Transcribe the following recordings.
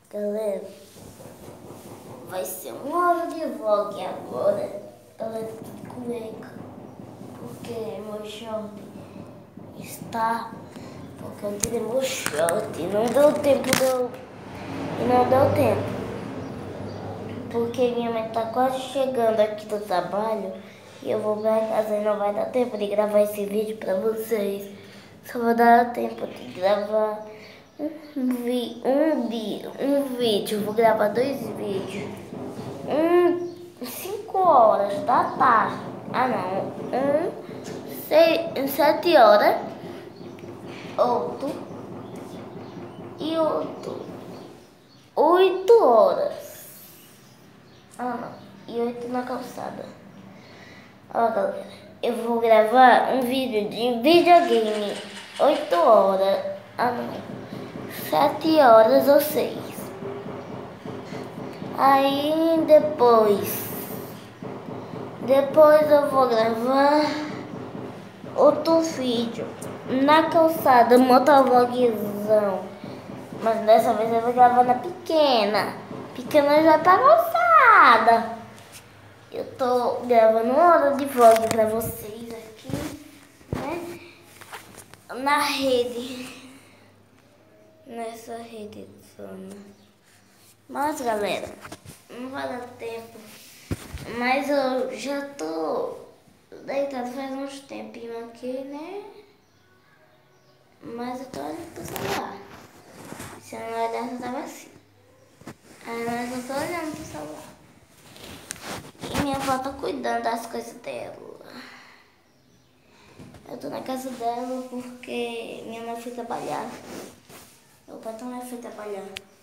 Galera, vai ser uma hora de vlog agora. Galera, tô de cueca, porque meu short está... Porque eu tirei meu short, não deu tempo não deu tempo. Porque minha mãe tá quase chegando aqui do trabalho e eu vou pra casa e não vai dar tempo de gravar esse vídeo pra vocês. Só vai dar tempo de gravar um vídeo. Vou gravar 2 vídeos. 5 horas da tarde. Ah não. 7 horas. Outro. E outro. 8 horas. Ah não. E 8 na calçada. Ó galera, eu vou gravar um vídeo de videogame. 8 horas. Ah não. 7 horas ou 6. Aí depois eu vou gravar outro vídeo na calçada, motovlogzão. Mas dessa vez eu vou gravar na pequena. Pequena já tá calçada. Eu tô gravando uma hora de vlog pra vocês aqui, né? Na rede. Nessa rede zona. Mas galera, não vai dar tempo. Mas eu já tô deitado faz uns tempinhos aqui, né? Mas eu tô olhando pro celular. Se eu não olhar, eu tava assim. Mas eu tô olhando pro celular. E minha avó tá cuidando das coisas dela. Eu tô na casa dela porque minha mãe foi trabalhar. Meu pai também foi trabalhar.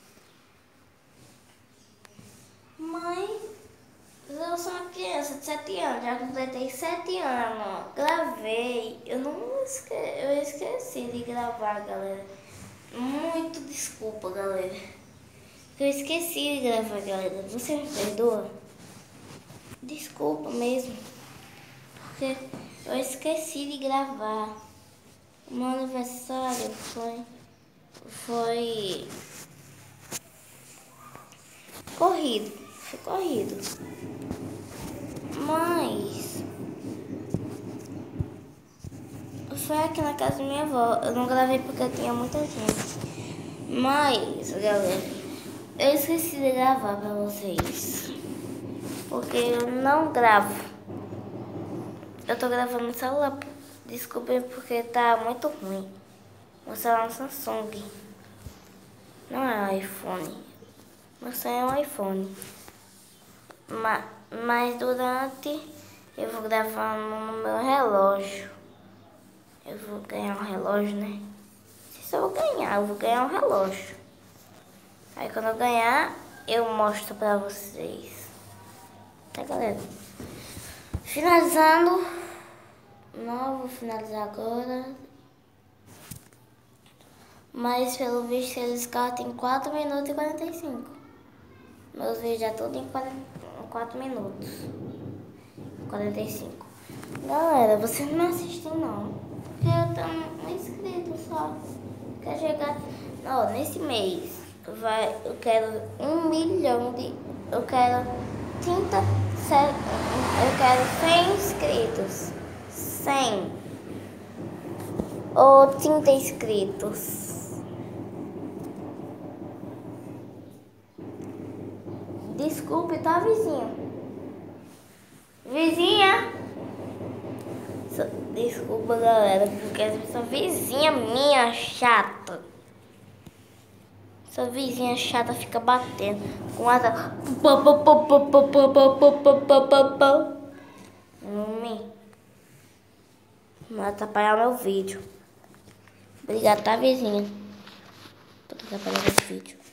Mãe, eu sou uma criança de 7 anos, já completei 7 anos. Gravei. Eu esqueci de gravar, galera. Muito desculpa, galera. Eu esqueci de gravar, galera. Você me perdoa? Desculpa mesmo. Porque eu esqueci de gravar. O meu aniversário foi corrido. Foi corrido. Mas foi aqui na casa da minha avó. Eu não gravei porque tinha muita gente. Mas, galera, eu esqueci de gravar pra vocês. Porque eu não gravo. Eu tô gravando no celular. Desculpem porque tá muito ruim. Meu celular é um Samsung. Não é um iPhone. Meu celular é um iPhone. Mas durante eu vou gravar no meu relógio. Eu vou ganhar um relógio, né? Não sei se eu vou ganhar, eu vou ganhar um relógio. Aí quando eu ganhar, eu mostro pra vocês. Tá, galera? Finalizando. Não vou finalizar agora. Mas pelo visto eles cortam em 4 minutos e 45. Meus vídeos já tudo em 4 minutos. 45. Galera, vocês não me assistem não. Porque eu tenho um inscrito só. Quer chegar. Não, nesse mês eu quero 1 milhão de. Eu quero 30. Eu quero 100 inscritos. 100 ou 30 inscritos. Desculpe, tá, vizinho? Vizinha! Desculpa, galera, porque essa vizinha minha chata. Essa vizinha chata fica batendo com asa. Não atrapalhar meu vídeo. Obrigada, tá, vizinha? Por atrapalhar meu vídeo.